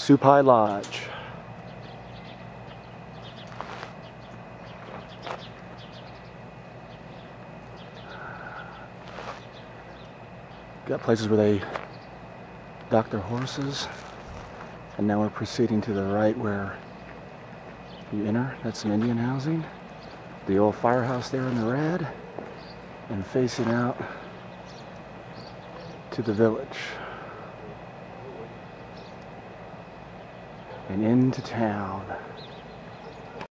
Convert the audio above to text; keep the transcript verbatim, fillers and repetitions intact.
Supai Lodge. Got places where they dock their horses, and now we're proceeding to the right where you enter. That's some Indian housing. The old firehouse there in the red, and facing out to the village and into town.